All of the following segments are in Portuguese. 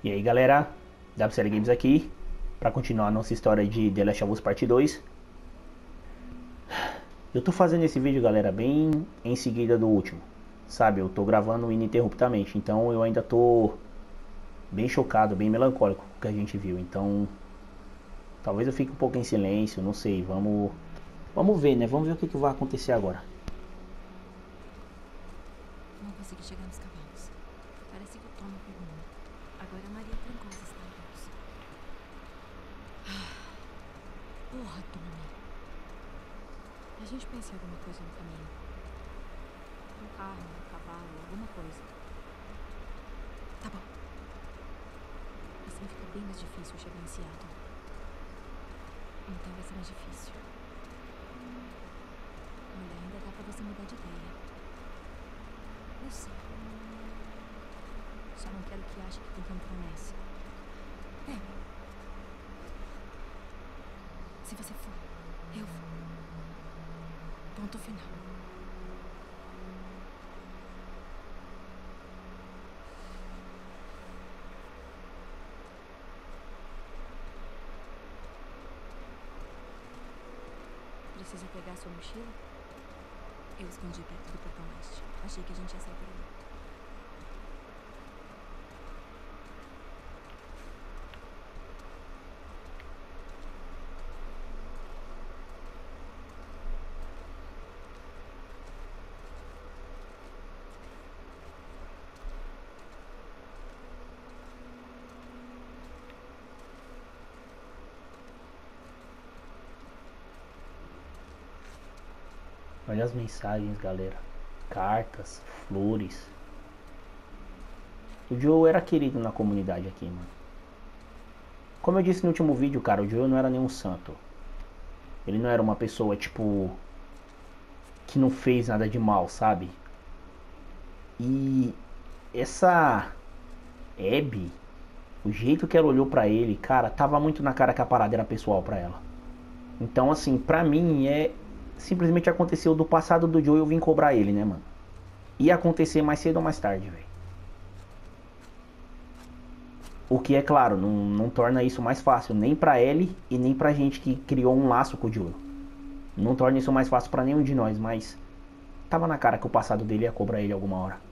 E aí galera, WCL Games aqui, para continuar a nossa história de The Last of Us Part 2. Eu tô fazendo esse vídeo, galera, bem em seguida do último, sabe? Eu tô gravando ininterruptamente, então eu ainda tô bem chocado, bem melancólico com o que a gente viu. Então, talvez eu fique um pouco em silêncio, não sei, vamos ver, né? Vamos ver o que vai acontecer agora. Não consegui chegar nos cavalos. Parece que o Tom me pegou. Agora a Maria trancou os estábulos. Porra, Tommy. A gente pensa em alguma coisa no caminho. Um carro, um cavalo, alguma coisa. Tá bom. Assim fica bem mais difícil chegar em Seattle. Então vai ser mais difícil. Olha, ainda dá pra você mudar de ideia. Eu sei. Só não quero que ache que tem que entrar nessa. É. Se você for, eu vou. Ponto final. Precisa pegar sua mochila? Eu escondi perto do portão leste. Achei que a gente ia sair por ali. Olha as mensagens, galera. Cartas, flores. O Joe era querido na comunidade aqui, mano. Como eu disse no último vídeo, cara, o Joe não era nenhum santo. Ele não era uma pessoa, tipo, que não fez nada de mal, sabe? E essa Abby, o jeito que ela olhou pra ele, cara, tava muito na cara que a parada era pessoal pra ela. Então, assim, pra mim simplesmente aconteceu do passado do Joe, eu vim cobrar ele, né, mano? Ia acontecer mais cedo ou mais tarde, velho. O que, é claro, não torna isso mais fácil, nem pra Ellie e nem pra gente que criou um laço com o Joe. Não torna isso mais fácil pra nenhum de nós, mas tava na cara que o passado dele ia cobrar ele alguma hora.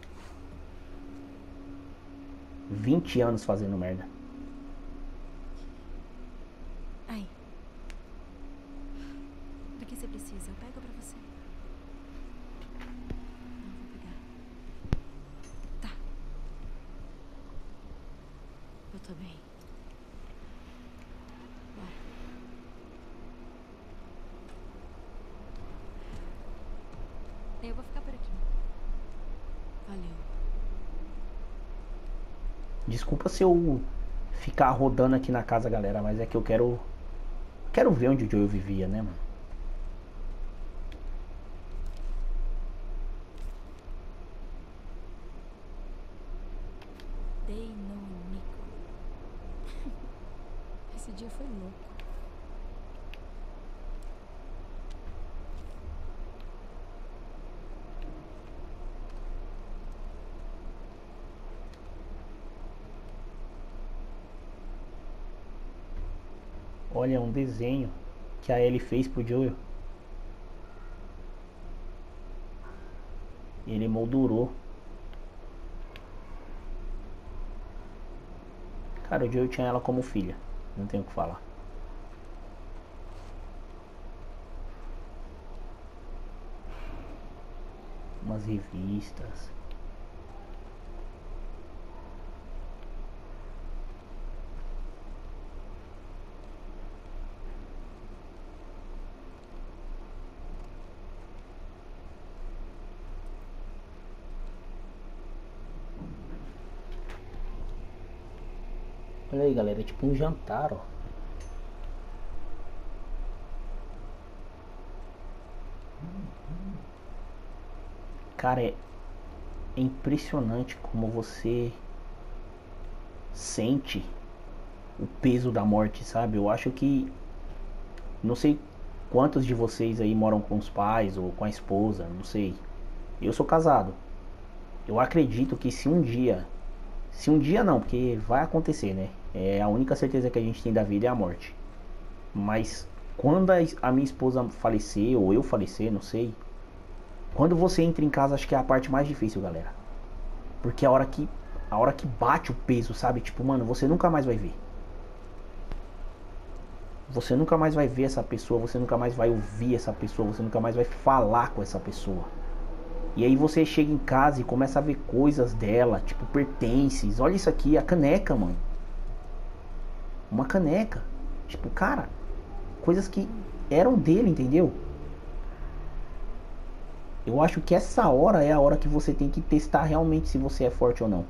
20 anos fazendo merda. Aí. Do que você precisa? Eu pego pra você. Não, vou pegar. Tá. Eu tô bem. Bora. Eu vou ficar por aqui. Valeu. Desculpa se eu ficar rodando aqui na casa, galera, mas é que eu quero ver onde o Joe vivia, né, mano? Dei no Nico. Esse dia foi louco. Olha, um desenho que a Ellie fez pro Joel. Ele moldurou. Cara, o Joel tinha ela como filha. Não tenho o que falar. Umas revistas. Olha aí, galera, é tipo um jantar, ó. Cara, é impressionante como você sente o peso da morte, sabe? Eu acho que não sei quantos de vocês aí moram com os pais ou com a esposa, não sei. Eu sou casado. Eu acredito que se um dia Se um dia não, porque vai acontecer, né? É a única certeza que a gente tem da vida é a morte. Mas quando a minha esposa falecer, ou eu falecer, não sei. Quando você entra em casa, acho que é a parte mais difícil, galera. Porque é a hora que bate o peso, sabe? Tipo, mano, você nunca mais vai ver. Você nunca mais vai ver essa pessoa, você nunca mais vai ouvir essa pessoa, você nunca mais vai falar com essa pessoa. E aí você chega em casa e começa a ver coisas dela, tipo pertences. Olha isso aqui, a caneca, mano. Uma caneca. Tipo, cara, coisas que eram dele, entendeu? Eu acho que essa hora é a hora que você tem que testar realmente se você é forte ou não.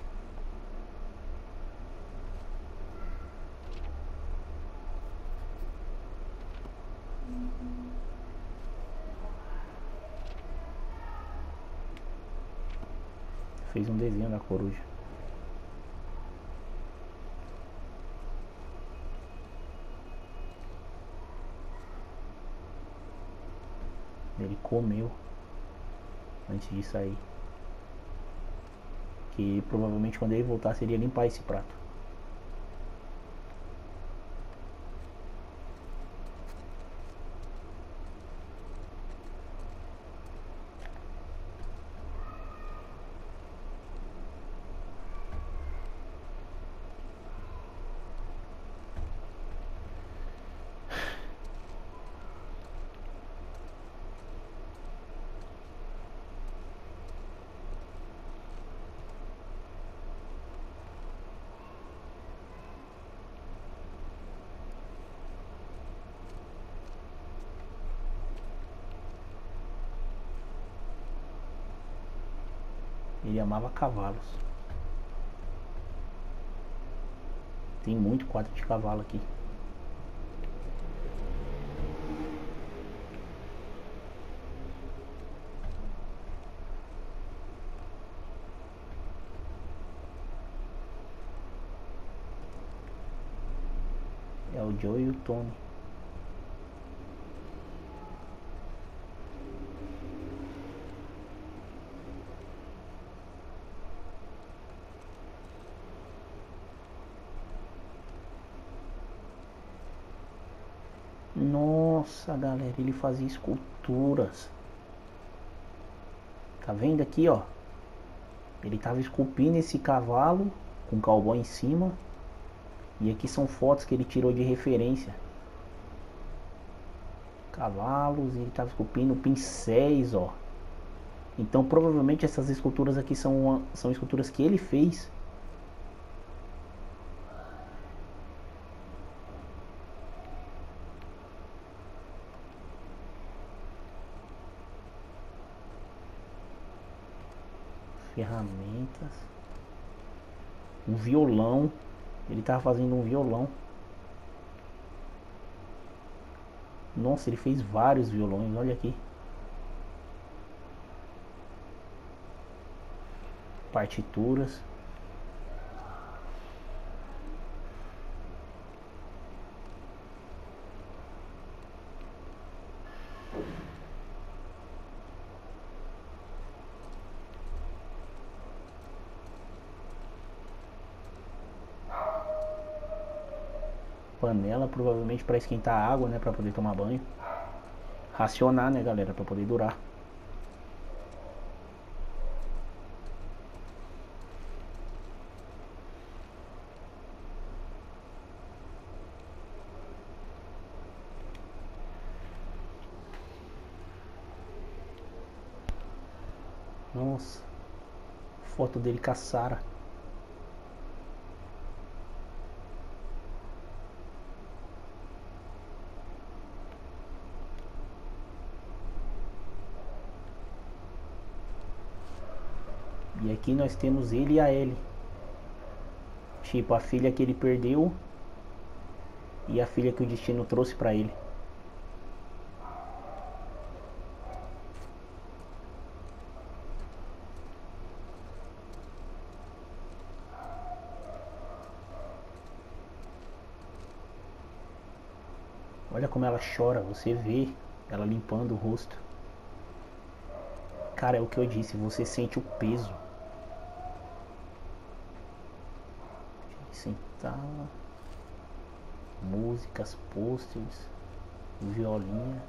Fez um desenho da coruja. Ele comeu antes de sair. Que provavelmente quando ele voltasse ele ia limpar esse prato. Ele amava cavalos. Tem muito quadro de cavalo aqui. É o Joe e o Tony. Nossa, galera, ele fazia esculturas. Tá vendo aqui, ó? Ele tava esculpindo esse cavalo com o cowboy em cima. E aqui são fotos que ele tirou de referência. Cavalos, e ele tava esculpindo pincéis, ó. Então provavelmente essas esculturas aqui são esculturas que ele fez. Ferramentas. Um violão. Ele tava fazendo um violão. Nossa, ele fez vários violões, olha aqui. Partituras. Panela, provavelmente para esquentar água, né, para poder tomar banho. Racionar, né, galera, para poder durar. Nossa, foto dele com a Sarah. E aqui nós temos ele e a Ellie. Tipo, a filha que ele perdeu e a filha que o destino trouxe pra ele. Olha como ela chora, você vê ela limpando o rosto. Cara, é o que eu disse, você sente o peso. Sentava. Músicas, pôsteres, violinha.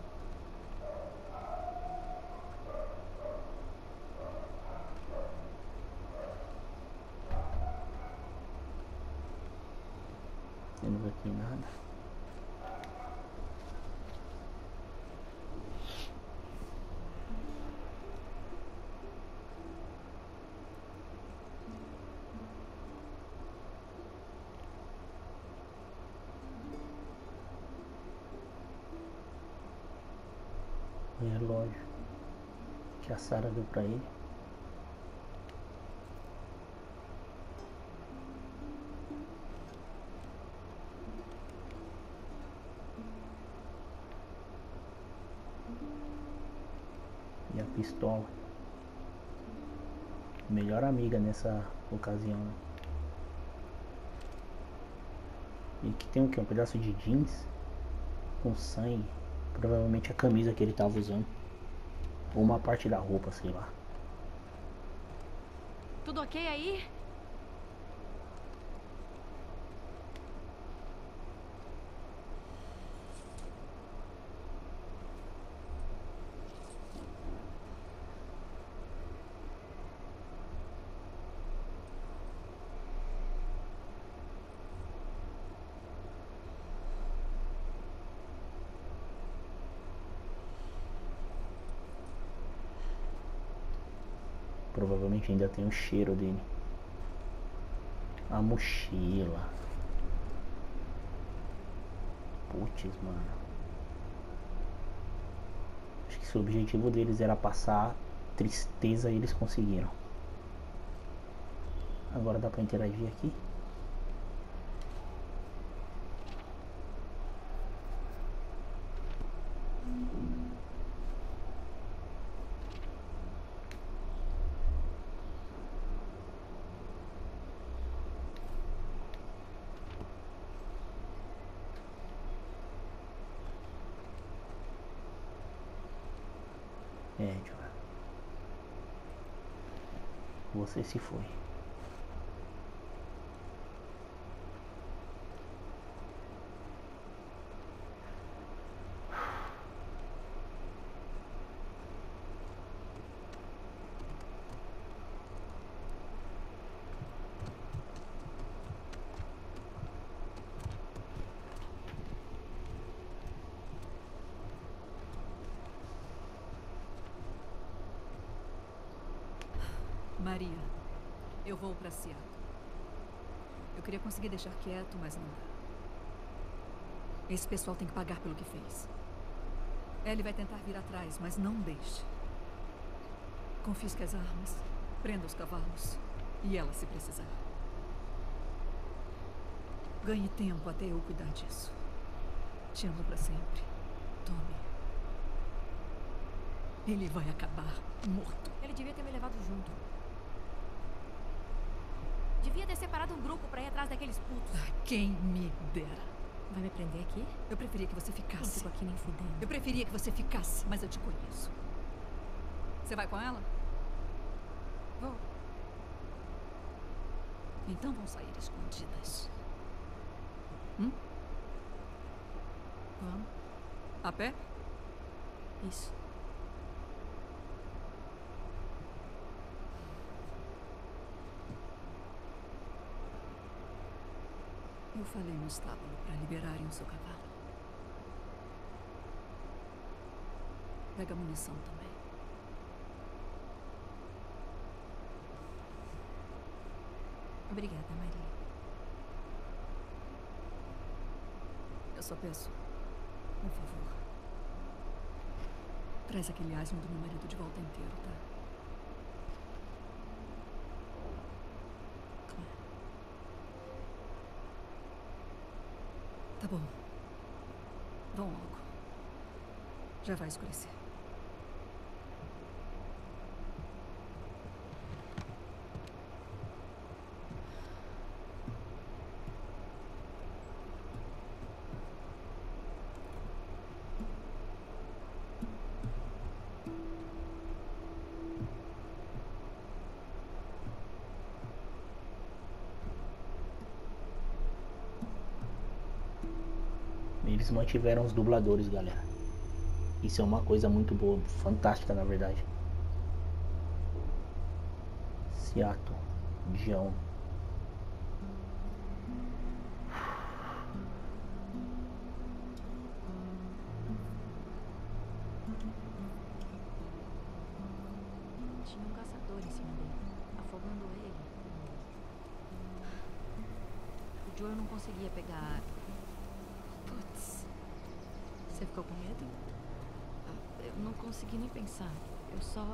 Temos aqui nada. Relógio que a Sarah deu pra ele. E a pistola. Melhor amiga nessa ocasião. E aqui tem o que? Um pedaço de jeans com sangue. Provavelmente a camisa que ele tava usando. Ou uma parte da roupa, sei lá. Tudo ok aí? Provavelmente ainda tem o cheiro dele. A mochila. Putz, mano. Acho que se o objetivo deles era passar tristeza, eles conseguiram. Agora dá pra interagir aqui. Joel. Você se foi. Maria, eu vou pra Seattle. Eu queria conseguir deixar quieto, mas não dá. Esse pessoal tem que pagar pelo que fez. Ellie vai tentar vir atrás, mas não deixe. Confisque as armas, prenda os cavalos e ela se precisar. Ganhe tempo até eu cuidar disso. Te amo pra sempre, Tommy. Ele vai acabar morto. Ele devia ter me levado junto. Devia ter separado um grupo pra ir atrás daqueles putos. Quem me dera. Vai me prender aqui? Eu preferia que você Não ficasse. fico aqui nem fudendo. Eu preferia que você ficasse, mas eu te conheço. Você vai com ela? Vou. Então vão sair escondidas. Vamos. A pé? Isso. Eu falei no estábulo para liberarem o seu cavalo. Pega a munição também. Obrigada, Maria. Eu só peço, por favor, traz aquele asno do meu marido de volta inteiro, tá? Tá bom. Vão logo. Já vai escurecer. Eles mantiveram os dubladores, galera. Isso é uma coisa muito boa, fantástica na verdade. Seattle, John. Tinha um caçador em cima dele, afogando ele. O Joe não conseguia pegar a arma. Putz. Você ficou com medo? Eu não consegui nem pensar. Eu só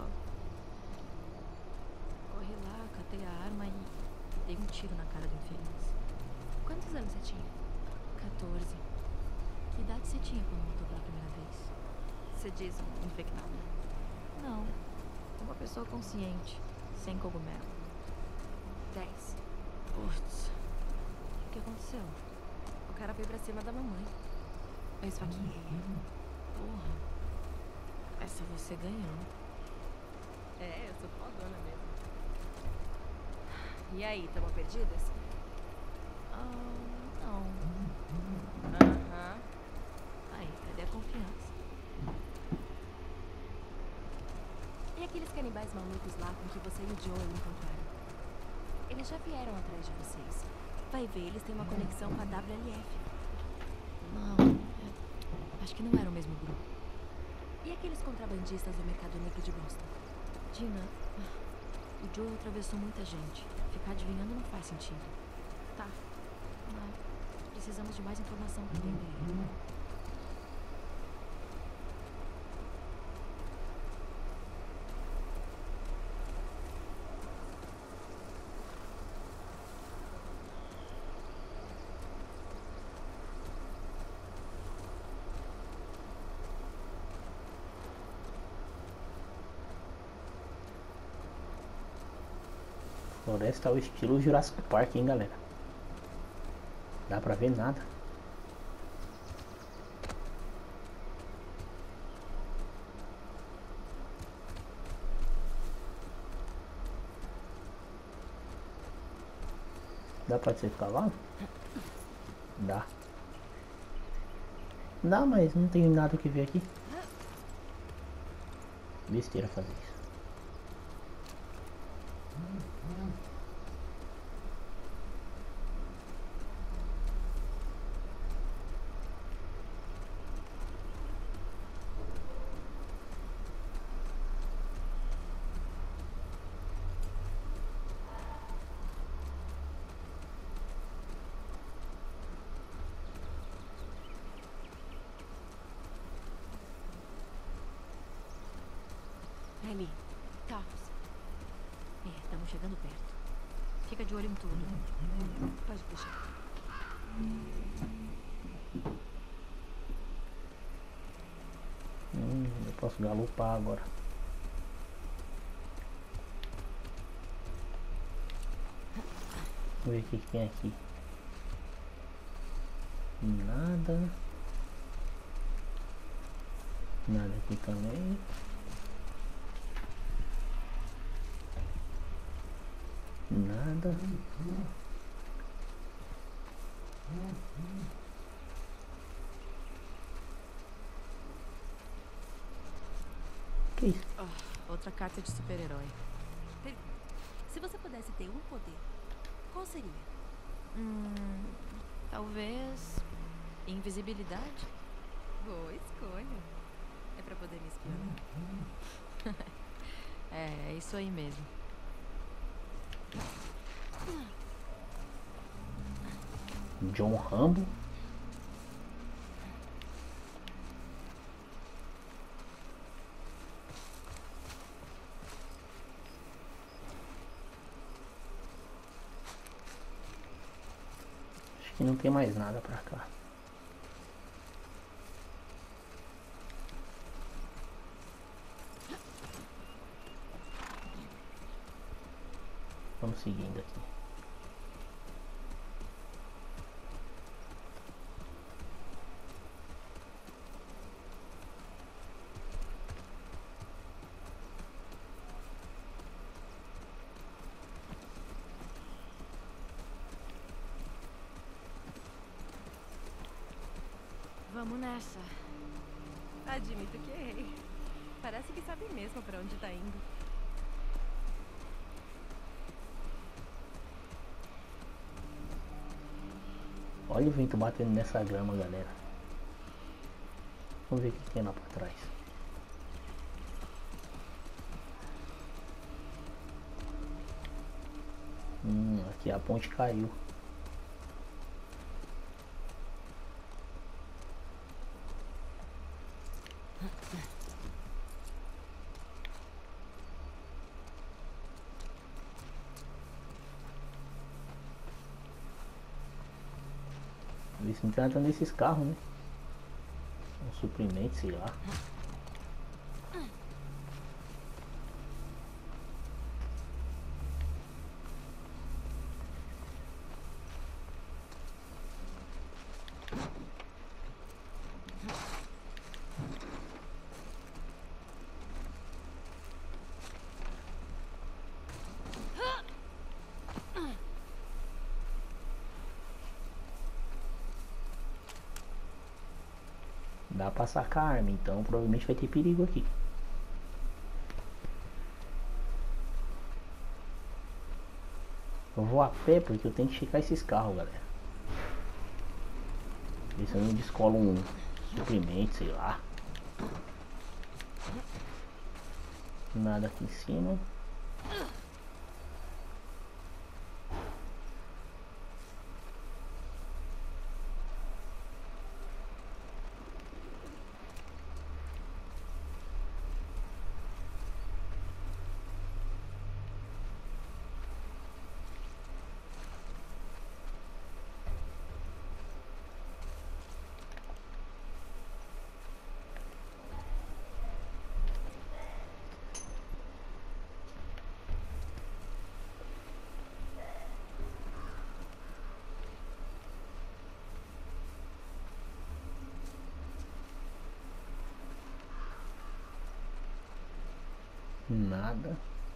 corri lá, catei a arma e dei um tiro na cara do infeliz. Quantos anos você tinha? 14. Que idade você tinha quando voltou pela primeira vez? Você diz um infectado? Não. Uma pessoa consciente, sem cogumelo. 10. Putz. O que aconteceu? O cara veio pra cima da mamãe. Eu esfaqueei. Porra. Essa você ganhou. É, eu sou fodona mesmo. E aí, tamo perdidas? Não. Aham. Aí, cadê a confiança? E aqueles canibais malucos lá com que você e o Joel encontraram? Eles já vieram atrás de vocês. Vai ver, eles têm uma conexão com a WLF. Não, acho que não era o mesmo grupo. E aqueles contrabandistas do mercado negro de Boston? Dina, o Joel atravessou muita gente. Ficar adivinhando não faz sentido. Tá, mas precisamos de mais informação pra entender. Floresta ao estilo Jurassic Park, hein, galera? Dá pra ver nada. Dá pra ser cavalo? Dá. Dá, mas não tem nada que ver aqui. Besteira fazer isso. Ali, carros. Estamos chegando perto. Fica de olho em tudo. Pode puxar. Eu posso galopar agora. Vamos ver o que tem aqui. Nada. Nada aqui também. Nada. Que isso? Outra carta de super-herói. Se você pudesse ter um poder, qual seria? Talvez invisibilidade. Boa escolha. É pra poder me espionar. É isso aí mesmo. John Rambo. Acho que não tem mais nada pra cá. Vamos seguindo aqui. Vamos nessa. Admito que errei. Parece que sabe mesmo pra onde tá indo. Olha o vento batendo nessa grama, galera. Vamos ver o que tem lá pra trás. Aqui a ponte caiu. Ver se não tem nada nesses carros, né? Um suprimento, sei lá. Dá pra sacar a arma, então provavelmente vai ter perigo aqui. Eu vou a pé porque eu tenho que checar esses carros, galera. Ver se eu não descolo um suprimento, sei lá. Nada aqui em cima. Nada.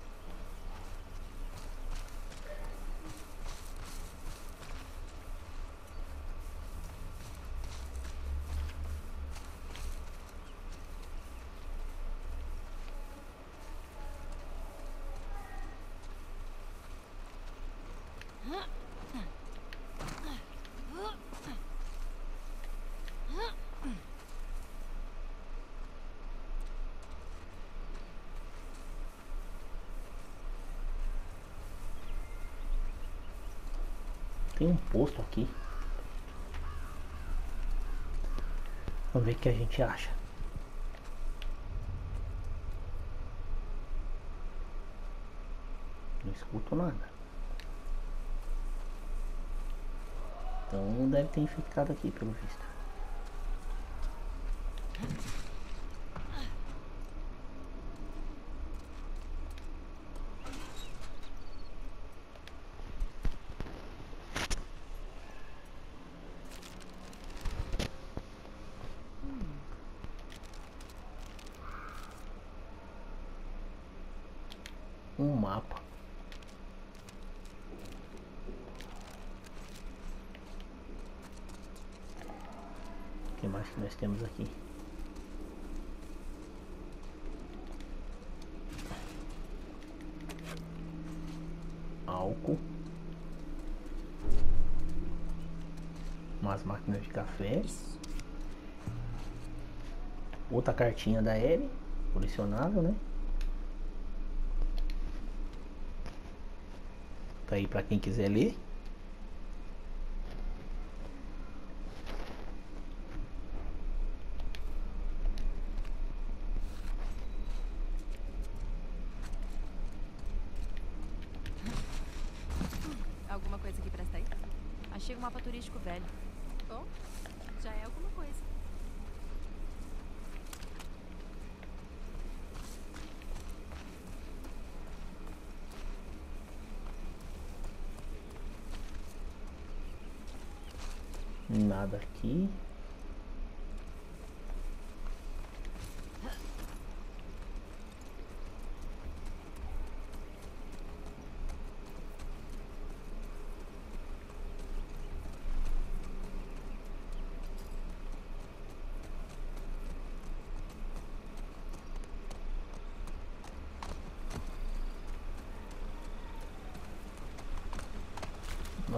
Tem um posto aqui. Vamos ver o que a gente acha. Não escuto nada. Então não deve ter infectado aqui, pelo visto. Um mapa. O que mais que nós temos aqui? Álcool. Umas máquinas de café. Outra cartinha da Ellie. Colecionável, né? Tá aí pra quem quiser ler. Alguma coisa que presta aí? Achei um mapa turístico velho. Bom, já é alguma coisa. Nada aqui.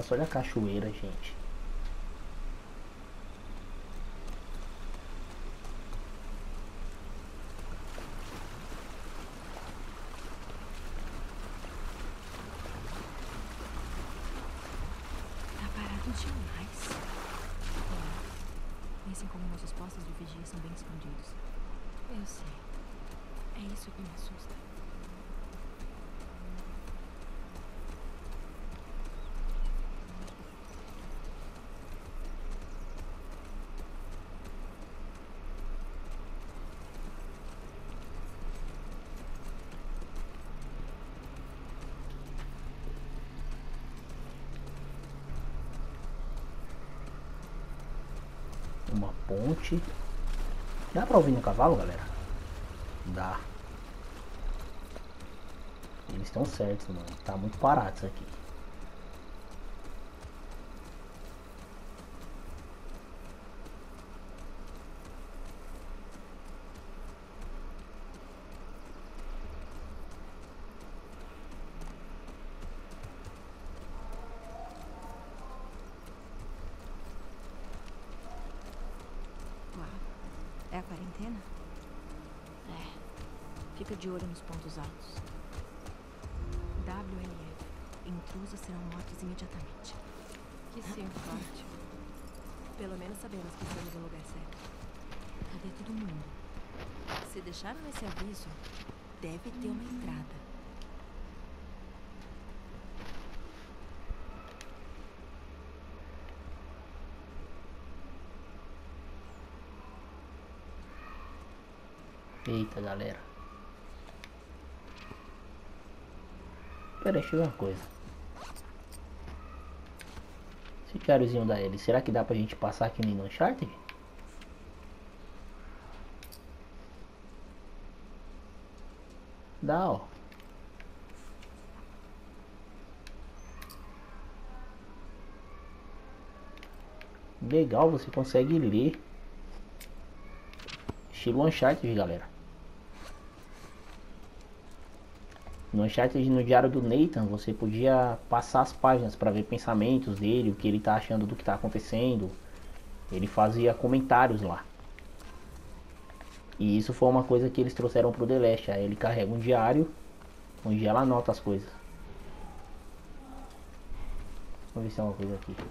Nossa, olha a cachoeira, gente. Tá parado demais. Pensem como nossos postos de vigia são bem escondidos. Eu sei. É isso que me assusta. Uma ponte. Dá pra ouvir no cavalo, galera? Dá. Eles estão certos, mano. Tá muito parado isso aqui. Uau. É a quarentena? É. Fica de olho nos pontos altos. WLF. Intrusos serão mortos imediatamente. Que ser forte. Pelo menos sabemos que estamos no lugar certo. Cadê todo mundo? Se deixaram esse aviso, deve ter uma entrada. Eita, galera. Pera, deixa eu ver uma coisa. Esse diáriozinho da Ellie, será que dá pra gente passar aqui no Uncharted? Dá, ó. Legal, você consegue ler. Estilo Uncharted, galera. No Uncharted, no diário do Nathan, você podia passar as páginas para ver pensamentos dele, o que ele tá achando do que tá acontecendo. Ele fazia comentários lá. E isso foi uma coisa que eles trouxeram pro The Last. Aí ele carrega um diário onde ela anota as coisas. Vamos ver se é uma coisa aqui.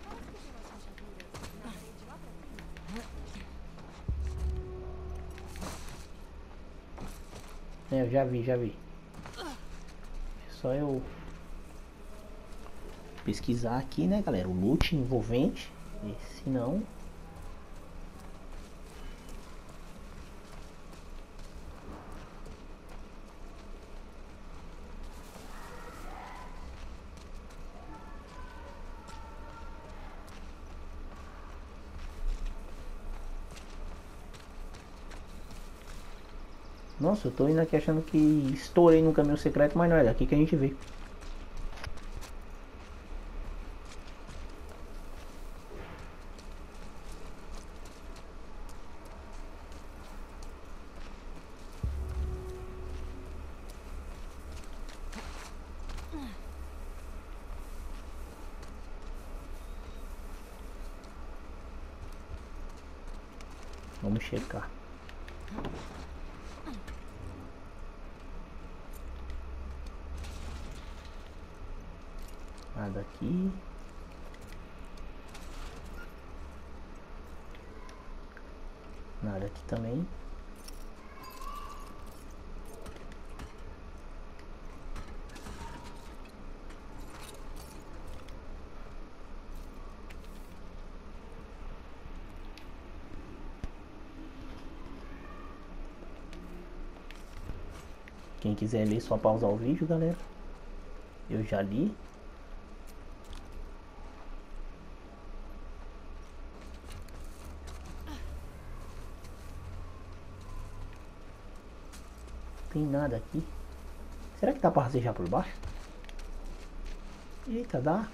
É, eu já vi. É só eu pesquisar aqui, né, galera? O loot envolvente. Se não... Nossa, eu tô indo aqui achando que estourei no caminho secreto, mas não, é daqui que a gente vê. Vamos checar. Nada aqui. Nada aqui também. Quem quiser ler, só pausar o vídeo, galera. Eu já li. Tem nada aqui. Será que dá pra rastejar por baixo? Eita, dá.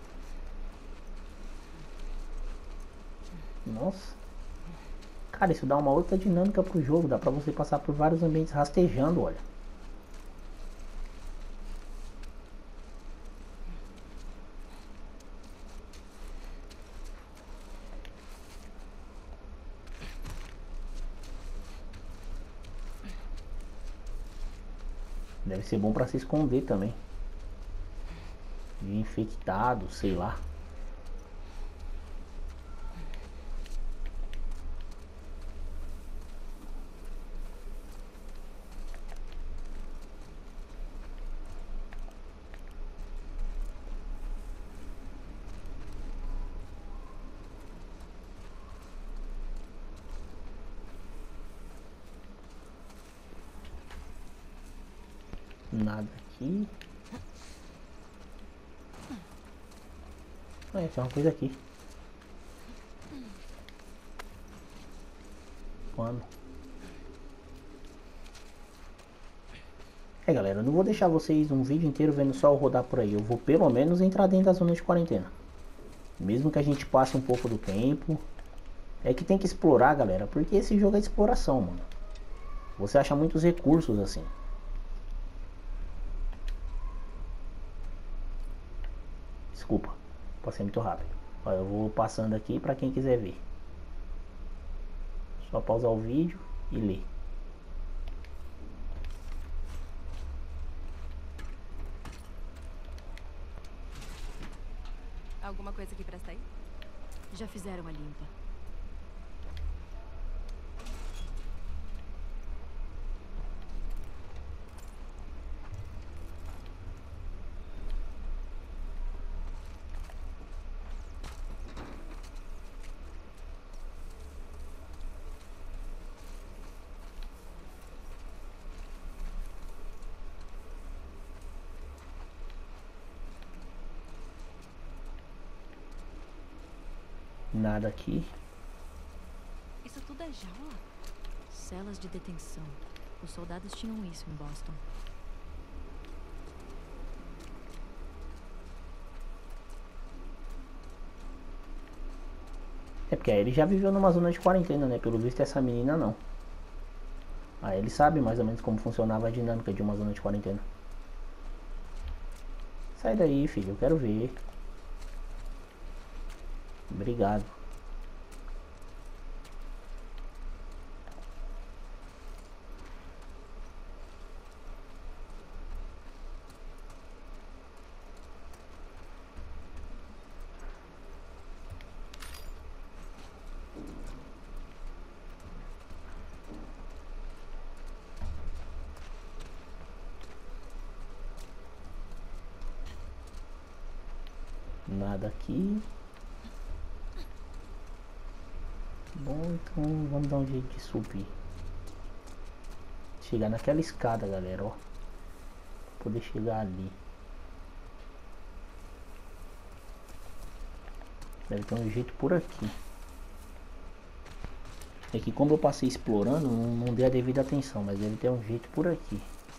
Nossa. Cara, isso dá uma outra dinâmica pro jogo. Dá pra você passar por vários ambientes rastejando, olha. Deve ser bom pra se esconder também. De infectado, sei lá. Nada aqui. Tem uma coisa aqui. Mano. Galera, eu não vou deixar vocês um vídeo inteiro vendo só eu rodar por aí. Eu vou pelo menos entrar dentro da zona de quarentena. Mesmo que a gente passe um pouco do tempo. É que tem que explorar, galera. Porque esse jogo é de exploração, mano. Você acha muitos recursos assim. Desculpa, passei muito rápido. Ó, eu vou passando aqui pra quem quiser ver. Só pausar o vídeo e ler. Alguma coisa aqui pra sair? Já fizeram a limpa. Nada aqui. Isso tudo é jaula? Celas de detenção. Os soldados tinham isso em Boston. É porque aí ele já viveu numa zona de quarentena, né? Pelo visto essa menina não. Aí ele sabe mais ou menos como funcionava a dinâmica de uma zona de quarentena. Sai daí, filho, eu quero ver. Obrigado. Nada aqui. Bom, então vamos dar um jeito de subir. Chegar naquela escada, galera, ó. Poder chegar ali. Deve ter um jeito por aqui. É que como eu passei explorando, não dei a devida atenção, mas deve ter um jeito por aqui.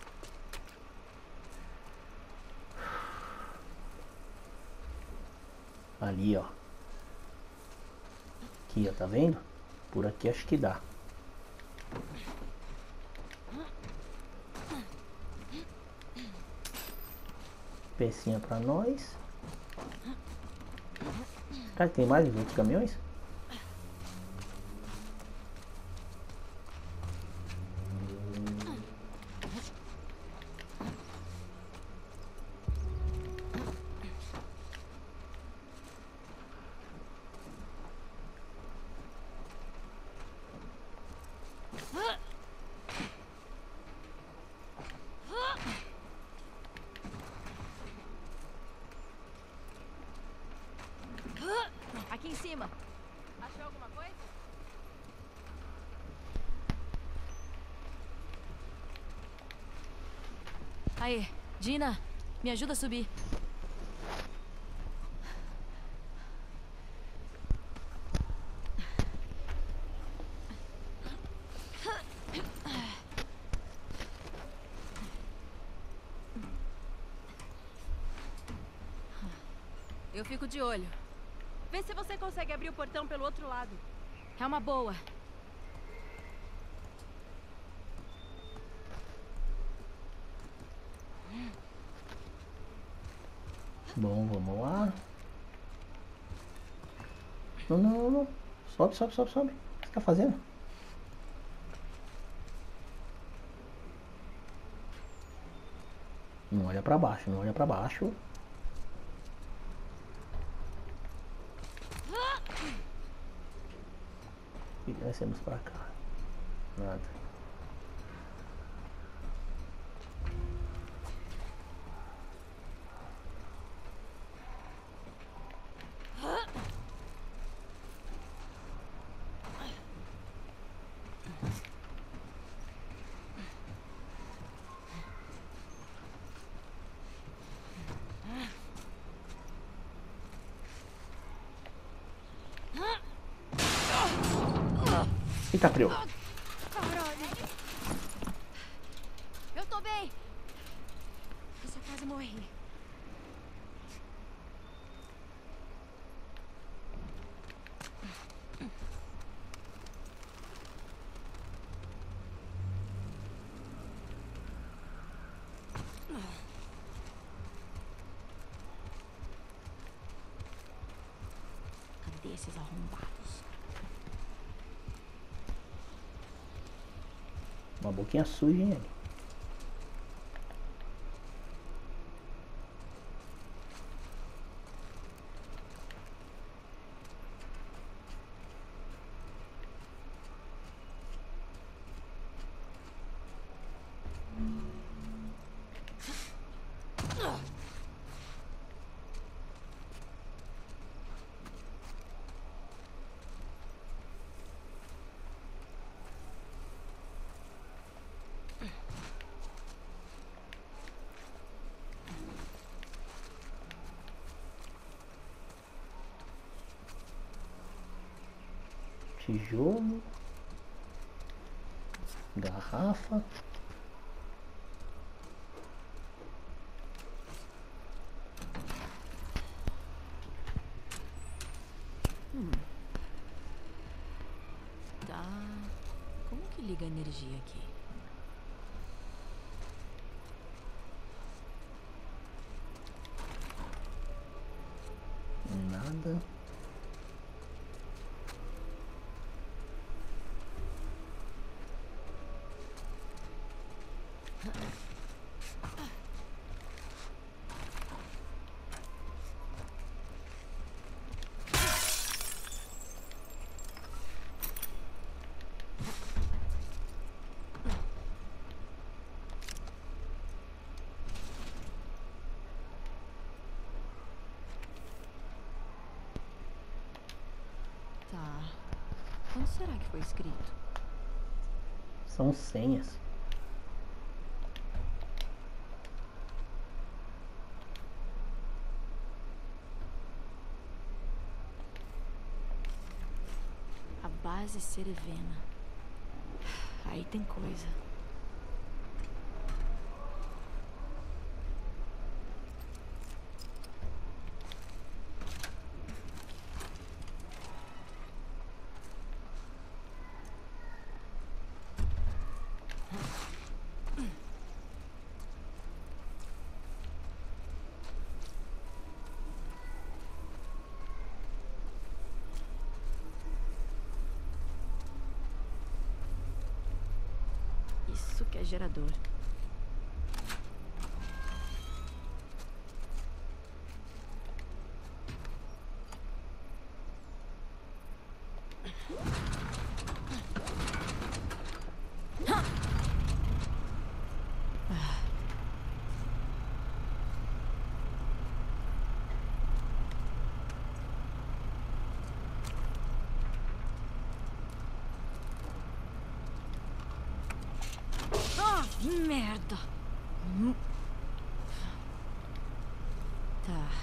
Ali, ó. Aqui, ó, tá vendo? Por aqui acho que dá. Pecinha pra nós. Será que tem mais os outros caminhões? Aqui em cima. Achou alguma coisa? Aí, Dina, me ajuda a subir. Eu fico de olho. Vê se você consegue abrir o portão pelo outro lado. É uma boa. Bom, vamos lá. Não, não, não, não. Sobe, sobe, sobe, sobe. O que você tá fazendo? Não olha pra baixo, não olha pra baixo. E descemos pra cá. Nada. Eita, preu. Caralho! Eu tô bem! Eu só quase morri. Cadê esses arrombados? Uma boquinha suja, hein, ele. Tijolo. Garrafa. Tá. Como que liga a energia aqui? Nada. Tá. Onde será que foi escrito? São senhas. A base Cerevena. Aí tem coisa. Isso que é gerador. Merda! Tá.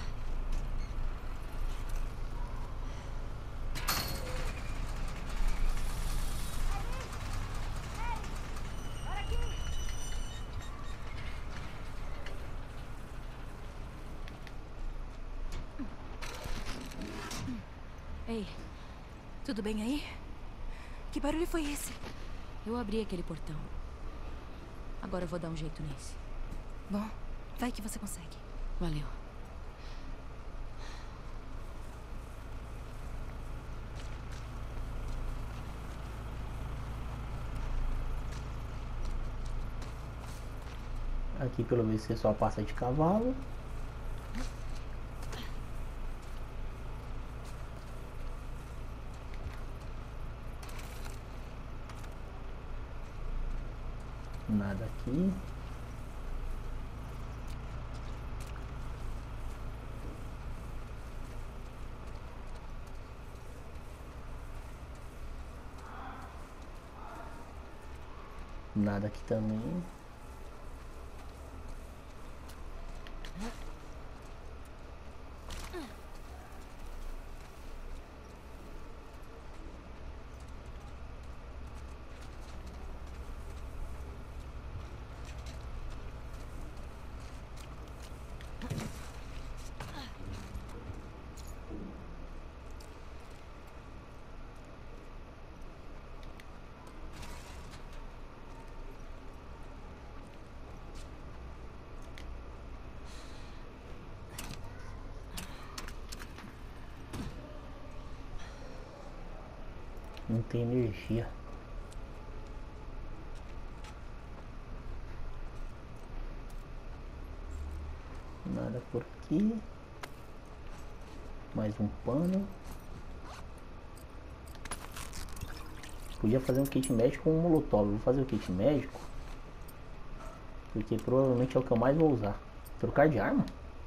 Ei, tudo bem aí? Que barulho foi esse? Eu abri aquele portão. Agora eu vou dar um jeito nesse. Bom, vai que você consegue. Valeu. Aqui pelo menos você só passa de cavalo. Nada aqui. Nada aqui também. Não tem energia. Nada por aqui. Mais um pano. Podia fazer um kit médico com um molotov. Vou fazer o kit médico, porque provavelmente é o que eu mais vou usar. Trocar de arma?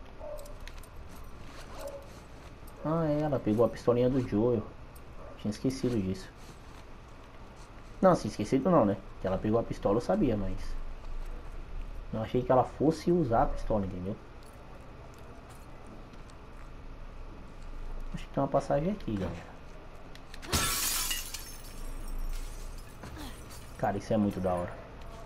Ah, é, ela pegou a pistolinha do Joel. Tinha esquecido disso. Não, assim, esquecido não, né? Que ela pegou a pistola eu sabia, mas não achei que ela fosse usar a pistola, entendeu? Acho que tem uma passagem aqui, galera. Cara, isso é muito da hora.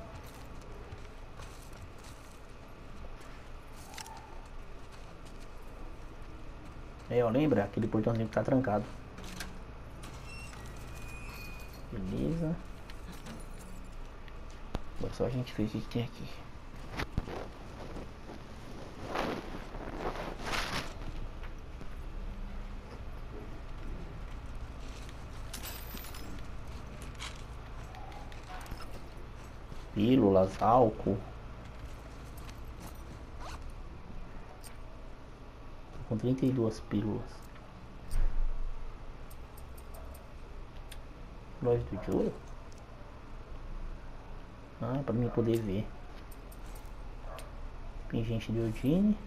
É, ó, lembra? Aquele portãozinho que tá trancado. Beleza. Agora só a gente ver o que tem aqui. Pílulas, álcool. Tô com 32 pílulas. Loja do Joel? Ah, pra mim poder ver. Pingente de Odine.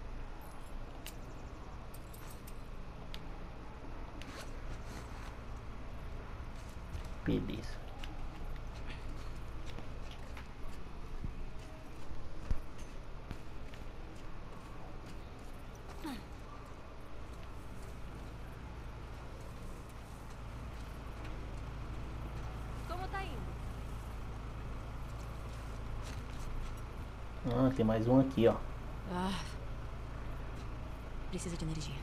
Beleza. Como tá indo? Ah, tem mais um aqui, ó. Ah, precisa de energia.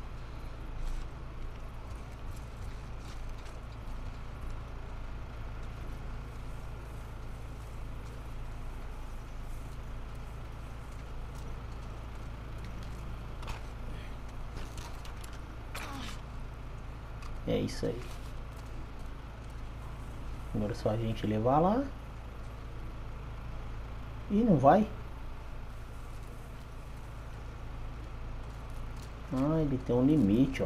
É isso aí. Agora é só a gente levar lá. E não vai. Ah, ele tem um limite, ó.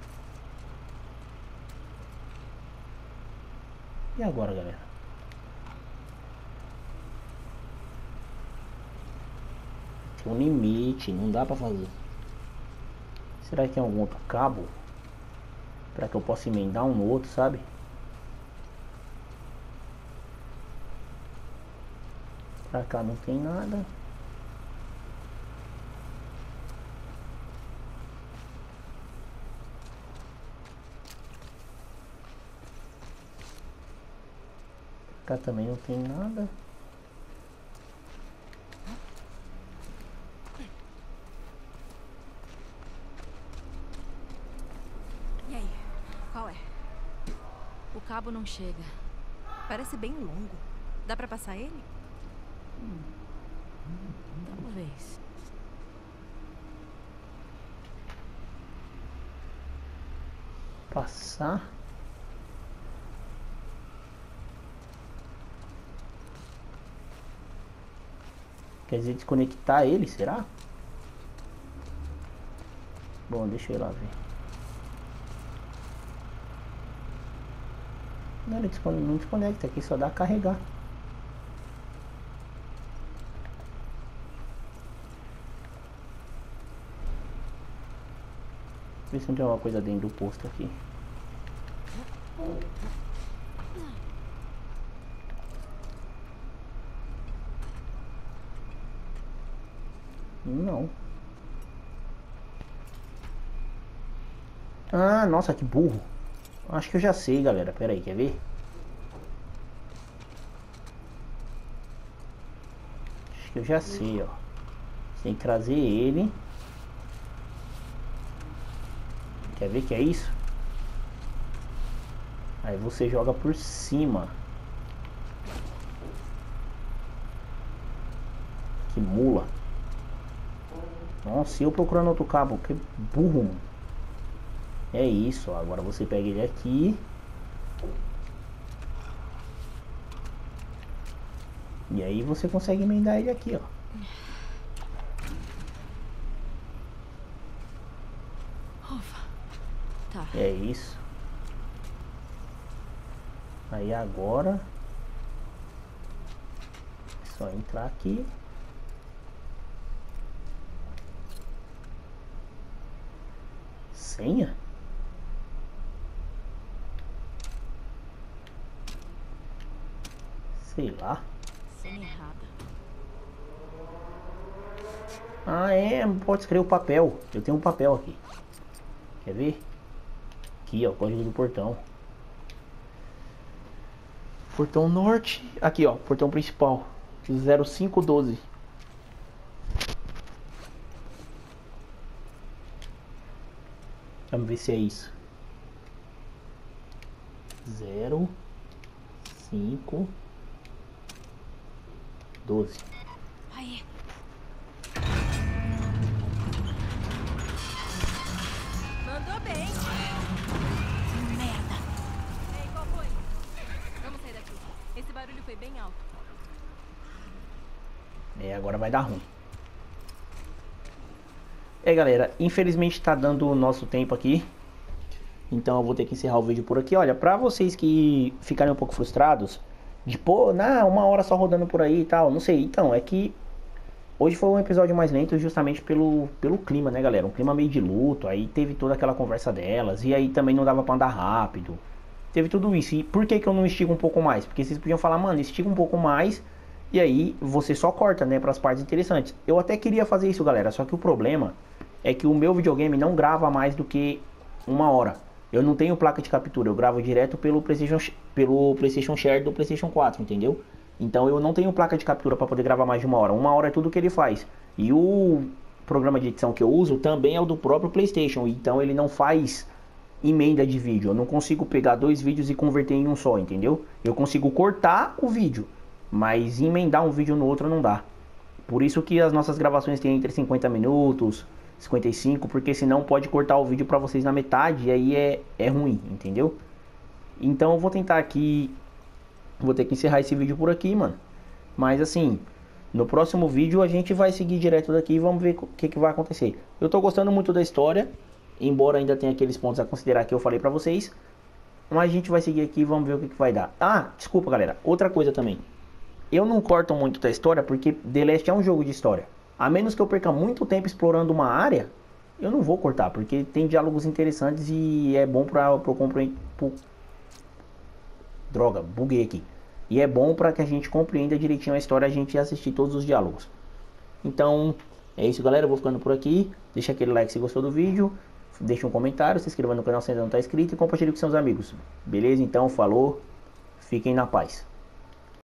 E agora, galera? Tem um limite, não dá pra fazer. Será que tem algum outro cabo para que eu possa emendar um no outro, sabe? Pra cá não tem nada. Pra cá também não tem nada. E aí? Qual é? O cabo não chega. Parece bem longo. Dá pra passar ele? Talvez. Passar. Quer dizer, desconectar ele, será? Bom, deixa eu ir lá ver. Não, ele não desconecta aqui, só dá a carregar. Ver se não tem alguma coisa dentro do posto aqui. Não. Ah, nossa, que burro. Acho que eu já sei, galera. Pera aí, quer ver? Acho que eu já sei, ó. Você tem que trazer ele. Quer ver que é isso? Aí você joga por cima. Que mula. Nossa, eu procurando outro cabo. Que burro, mano. É isso, ó. Agora você pega ele aqui. E aí você consegue emendar ele aqui, ó. Tá. É isso. Aí agora é só entrar aqui. Senha? Sei lá. Senha errada. Ah, é, pode escrever o papel. Eu tenho um papel aqui. Quer ver? Aqui, ó, código do portão. Portão norte. Aqui, ó, portão principal. 0512. Vamos ver se é isso. 0512. Aí. Mandou bem. Merda. Ei, qual foi? Vamos sair daqui. Esse barulho foi bem alto. É, agora vai dar ruim. É, galera, infelizmente tá dando o nosso tempo aqui. Então eu vou ter que encerrar o vídeo por aqui. Olha, pra vocês que ficarem um pouco frustrados de, pô, não, 1 hora só rodando por aí e tal, não sei. Então, é que hoje foi um episódio mais lento justamente pelo clima, né, galera? Um clima meio de luto, aí teve toda aquela conversa delas. E aí também não dava pra andar rápido. Teve tudo isso. E por que que eu não estigo um pouco mais? Porque vocês podiam falar, mano, estiga um pouco mais. E aí você só corta, né, pras partes interessantes. Eu até queria fazer isso, galera. Só que o problema é que o meu videogame não grava mais do que 1 hora. Eu não tenho placa de captura, eu gravo direto pelo PlayStation Share do PlayStation 4, entendeu? Então eu não tenho placa de captura para poder gravar mais de 1 hora. 1 hora é tudo que ele faz. E o programa de edição que eu uso também é o do próprio PlayStation, então ele não faz emenda de vídeo. Eu não consigo pegar 2 vídeos e converter em um só, entendeu? Eu consigo cortar o vídeo, mas emendar um vídeo no outro não dá. Por isso que as nossas gravações têm entre 50 minutos, 55, porque senão pode cortar o vídeo pra vocês na metade e aí é ruim, entendeu? Então eu vou tentar aqui, vou ter que encerrar esse vídeo por aqui, mano. Mas assim, no próximo vídeo a gente vai seguir direto daqui e vamos ver o que vai acontecer. Eu tô gostando muito da história, embora ainda tenha aqueles pontos a considerar que eu falei pra vocês. Mas a gente vai seguir aqui e vamos ver o que vai dar. Ah, desculpa, galera, outra coisa também. Eu não corto muito da história porque The Last é um jogo de história. A menos que eu perca muito tempo explorando uma área, eu não vou cortar, porque tem diálogos interessantes e é bom pra eu compreender. Droga, buguei aqui. E é bom pra que a gente compreenda direitinho a história, a gente assistir todos os diálogos. Então, é isso, galera. Eu vou ficando por aqui. Deixa aquele like se gostou do vídeo. Deixa um comentário, se inscreva no canal se ainda não está inscrito e compartilhe com seus amigos. Beleza? Então, falou. Fiquem na paz.